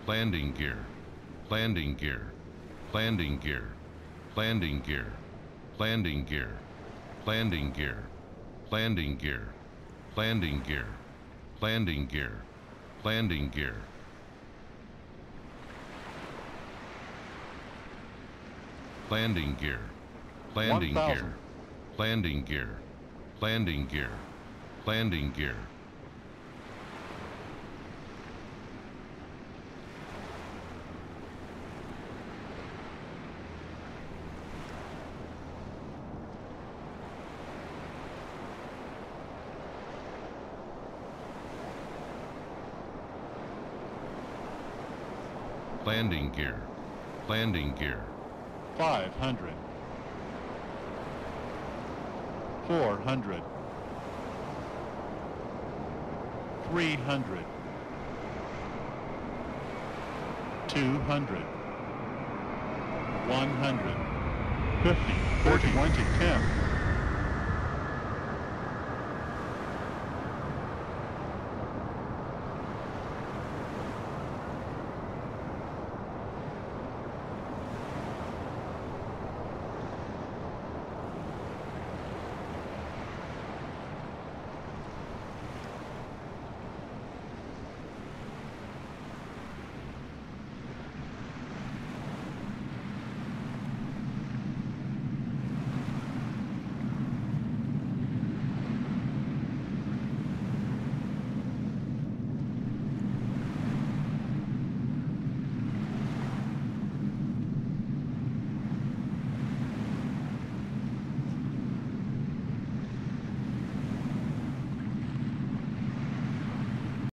landing gear, landing gear, landing gear, landing gear, landing gear, landing gear, landing gear, landing gear, landing gear, landing gear. Landing gear, landing gear, landing gear, landing gear, landing gear. Landing gear, landing gear. 500, 400, 300, 200, 100, 50, 40, 20, 10.